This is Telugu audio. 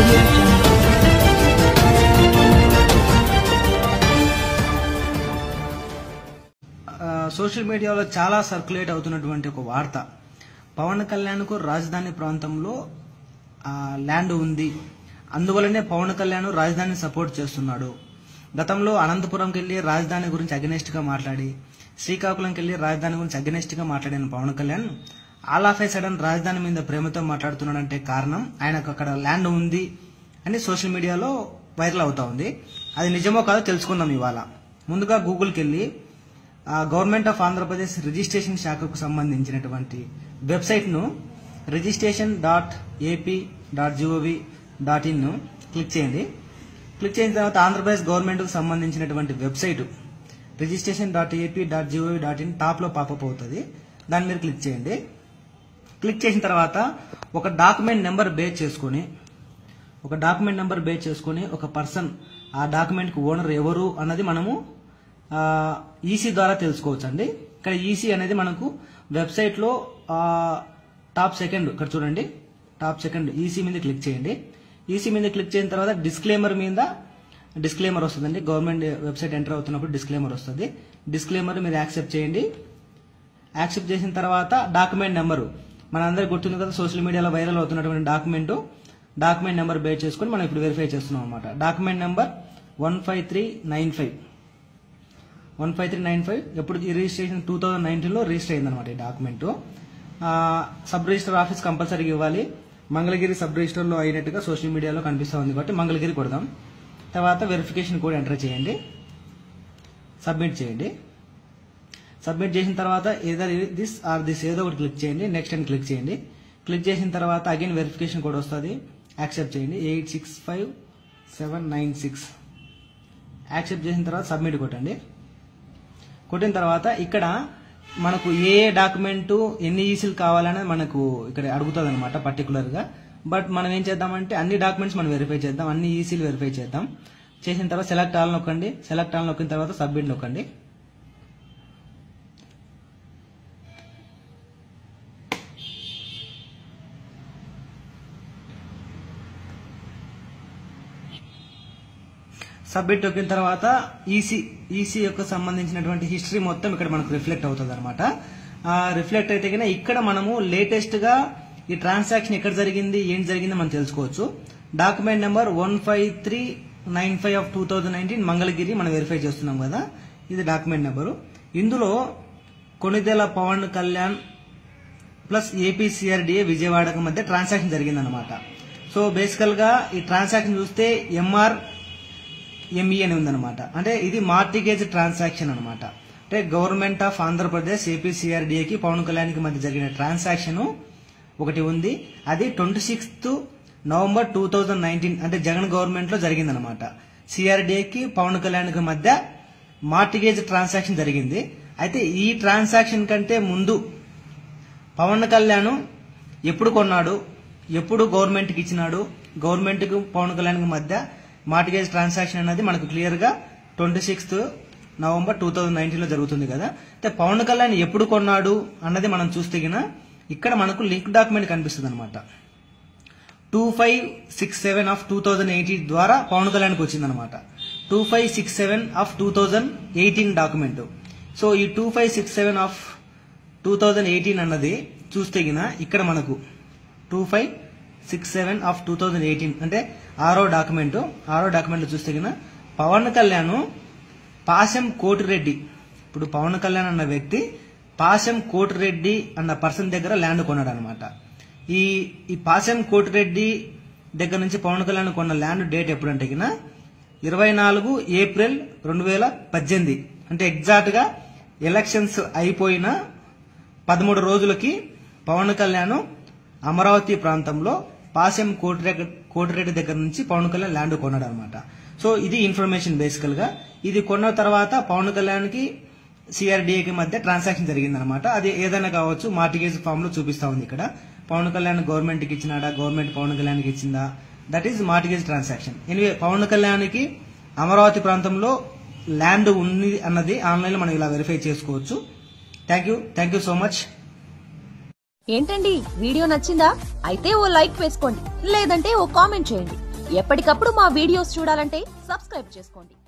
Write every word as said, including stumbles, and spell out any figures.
audio jungle. సోషల్ మీడియాలో చాలా సర్క్యులేట్ అవుతున్నటువంటి ఒక వార్త, పవన్ కళ్యాణ్ కు రాజధాని ప్రాంతంలో ల్యాండ్ ఉంది, అందువల్లనే పవన్ కళ్యాణ్ రాజధానిని సపోర్ట్ చేస్తున్నాడు. గతంలో అనంతపురంకి వెళ్లి రాజధాని గురించి అగెనెస్ట్ గా మాట్లాడి, శ్రీకాకుళంకి వెళ్లి రాజధాని గురించి అగెనెస్ట్ గా మాట్లాడిన Pawan Kalyan all of a sudden రాజధాని మీద ప్రేమతో మాట్లాడుతున్నాడంటే కారణం ఆయనకు అక్కడ ల్యాండ్ ఉంది అని సోషల్ మీడియాలో వైరల్ అవుతా ఉంది. అది నిజమో కాదో తెలుసుకుందాం ఇవాళ. ముందుగా గూగుల్కి వెళ్లి గవర్నమెంట్ ఆఫ్ ఆంధ్రప్రదేశ్ రిజిస్ట్రేషన్ శాఖకు సంబంధించినటువంటి వెబ్సైట్ ను registration dot AP dot GOV dot in ను క్లిక్ చేయండి. క్లిక్ చేసిన తర్వాత ఆంధ్రప్రదేశ్ గవర్నమెంట్ కు సంబంధించినటువంటి website registration dot AP dot GOV dot in top లో పాపప్ అవుతుంది. దాని మీద క్లిక్ చేయండి. క్లిక్ చేసిన తర్వాత ఒక డాక్యుమెంట్ నెంబర్ బేస్ చేసుకుని ఒక డాక్యుమెంట్ నెంబర్ బేస్ చేసుకుని ఒక పర్సన్ ఆ డాక్యుమెంట్ కు ఓనర్ ఎవరు అన్నది మనము ఈసీ ద్వారా తెలుసుకోవచ్చు అండి. ఇక్కడ ఈసీ అనేది మనకు వెబ్సైట్ లో టాప్ సెకండ్ ఇక్కడ చూడండి, టాప్ సెకండ్ ఈసీ మీద క్లిక్ చేయండి. ఈసీ మీద క్లిక్ చేసిన తర్వాత డిస్క్లైమర్ మీద డిస్క్లైమర్ వస్తుందండి. గవర్నమెంట్ వెబ్సైట్ ఎంటర్ అవుతున్నప్పుడు డిస్క్లైమర్ వస్తుంది. డిస్క్లైమర్ మీరు యాక్సెప్ట్ చేయండి. యాక్సెప్ట్ చేసిన తర్వాత డాక్యుమెంట్ నెంబరు మనందరికి గుర్తుంది కదా, సోషల్ మీడియాలో వైరల్ అవుతున్నటువంటి డాక్యుమెంట్ డాక్యుమెంట్ నెంబర్ బేస్ చేసుకుని మనం ఇప్పుడు వెరిఫై చేస్తున్నాం అనమాట. Document number one five three nine five one five three nine five ఎప్పుడు ఈ రిజిస్ట్రేషన్ టూ థౌజండ్ నైన్టీన్ లో రిజిస్టర్ అయిందనమాట. ఈ డాక్యుమెంట్ సబ్ రిజిస్టర్ ఆఫీస్ కంపల్సరీగా ఇవ్వాలి. మంగళగిరి సబ్ రిజిస్టర్ లో అయినట్టుగా సోషల్ మీడియాలో కనిపిస్తా ఉంది కాబట్టి మంగళగిరి కొడదాం. తర్వాత వెరిఫికేషన్ కోడ్ ఎంటర్ చేయండి, సబ్మిట్ చేయండి. సబ్మిట్ చేసిన తర్వాత ఏదర్ దిస్ ఆర్ దిస్ ఏదో ఒకటి క్లిక్ చేయండి. నెక్స్ట్ అని క్లిక్ చేయండి. క్లిక్ చేసిన తర్వాత అగైన్ వెరిఫికేషన్ కోడ్ వస్తుంది, యాక్సెప్ట్ చేయండి. Eight six five seven nine six accept చేసిన తర్వాత సబ్మిట్ కొట్టండి. కొట్టిన తర్వాత ఇక్కడ మనకు ఏ డాక్యుమెంట్ ఎన్ని ఈసీలు కావాలనేది మనకు ఇక్కడ అడుగుతుంది అనమాట పర్టికులర్ గా. బట్ మనం ఏం చేద్దామంటే అన్ని డాక్యుమెంట్స్ మనం వెరిఫై చేద్దాం, అన్ని ఈసీలు వెరిఫై చేద్దాం. చేసిన తర్వాత సెలెక్ట్ ఆల్ నొక్కండి. సెలెక్ట్ ఆల్ నొక్కిన తర్వాత సబ్మిట్ నొక్కండి. సబ్మిట్ నొక్కిన తర్వాత ఈసీ ఈసీ యొక్క సంబంధించినటువంటి హిస్టరీ మొత్తం ఇక్కడ మనకు రిఫ్లెక్ట్ అవుతుంది అనమాట. రిఫ్లెక్ట్ అయితే కన్నా ఇక్కడ మనము లేటెస్ట్ గా ఈ ట్రాన్సాక్షన్ ఎక్కడ జరిగింది ఏం జరిగింది మనం తెలుసుకోవచ్చు. Document number one five three nine five of two thousand nineteen Mangalagiri మనం వెరిఫై చేస్తున్నాం కదా, ఇది డాక్యుమెంట్ నెంబరు. ఇందులో కొణిదెల పవన్ కళ్యాణ్ ప్లస్ ఏపీసీఆర్డీఏ విజయవాడకు మధ్య ట్రాన్సాక్షన్ జరిగిందనమాట. సో బేసికల్ గా ఈ ట్రాన్సాక్షన్ చూస్తే ఎంఆర్ ఎంఈ అని ఉందన్నమాట. అంటే ఇది మార్టిగేజ్ ట్రాన్సాక్షన్ అనమాట. అంటే గవర్నమెంట్ ఆఫ్ ఆంధ్రప్రదేశ్ ఏపీసీఆర్డీఏకి పవన్ కళ్యాణ్ కి మధ్య జరిగిన ట్రాన్సాక్షన్ ఒకటి ఉంది. అది twenty sixth November two thousand nineteen అంటే జగన్ గవర్నమెంట్ లో జరిగిందనమాట. సిఆర్డీఏకి పవన్ కళ్యాణ్ కి మధ్య మార్టిగేజ్ ట్రాన్సాక్షన్ జరిగింది. అయితే ఈ ట్రాన్సాక్షన్ కంటే ముందు పవన్ కళ్యాణ్ ఎప్పుడు కొన్నాడు, ఎప్పుడు గవర్నమెంట్ కి ఇచ్చినాడు, గవర్నమెంట్ కు పవన్ కళ్యాణ్ కి మధ్య మార్టిగేజ్ ట్రాన్సాక్షన్ అనేది మనకు క్లియర్ గా twenty sixth November two thousand nineteen లో జరుగుతుంది కదా. అయితే పవన్ కళ్యాణ్ ఎప్పుడు కొన్నాడు అన్నది మనం చూస్తే ఇక్కడ మనకు లింక్ డాక్యుమెంట్ కనిపిస్తుంది అనమాట. Two five six seven of two thousand eighteen ద్వారా పవన్ కళ్యాణ్ కి వచ్చింది అనమాట. Two five six seven of two thousand eighteen document. So ఈ two five six seven of two thousand eighteen అన్నది చూస్తే ఇక్కడ మనకు two five six seven of two thousand eighteen అంటే ఆరో డాక్యుమెంట్. ఆరో డాక్యుమెంట్ చూస్తే పవన్ కళ్యాణ్ పాశం కోటిరెడ్డి, ఇప్పుడు పవన్ కళ్యాణ్ అన్న వ్యక్తి పాశం కోటిరెడ్డి అన్న పర్సన్ దగ్గర ల్యాండ్ కొన్నాడు అనమాట. ఈ ఈ పాశం కోటిరెడ్డి దగ్గర నుంచి పవన్ కళ్యాణ్ కొన్న ల్యాండ్ డేట్ ఎప్పుడంటే ఇరవై నాలుగు ఏప్రిల్ రెండు వేల పద్దెనిమిది అంటే ఎగ్జాక్ట్ గా ఎలక్షన్స్ అయిపోయిన పదమూడు రోజులకి పవన్ కళ్యాణ్ అమరావతి ప్రాంతంలో పాశం కోటిరెడ్డి కోటిరెడ్డి దగ్గర నుంచి పవన్ కళ్యాణ్ ల్యాండ్ కొన్నాడు అనమాట. సో ఇది ఇన్ఫర్మేషన్ బేసికల్ గా. ఇది కొన్న తర్వాత పవన్ కళ్యాణ్ కి సిఆర్డీఏకి మధ్య ట్రాన్సాక్షన్ జరిగిందనమాట. అది ఏదైనా కావచ్చు, మార్టిగేజ్ ఫామ్ లో చూపిస్తా ఉంది ఇక్కడ. పవన్ కళ్యాణ్ గవర్నమెంట్ కి ఇచ్చినాడా, గవర్నమెంట్ పవన్ కళ్యాణ్ కి ఇచ్చిందా, that is mortgage transaction. Anyway Pawan Kalyan కి అమరావతి ప్రాంతంలో ల్యాండ్ ఉంది అన్నది ఆన్లైన్ లో మనం ఇలా వెరిఫై చేసుకోవచ్చు. Thank you thank you so much. ఏంటండి వీడియో నచ్చిందా? అయితే ఓ లైక్ వేసుకోండి, లేదంటే ఓ కామెంట్ చేయండి. ఎప్పటికప్పుడు మా వీడియోస్ చూడాలంటే సబ్స్క్రైబ్ చేసుకోండి.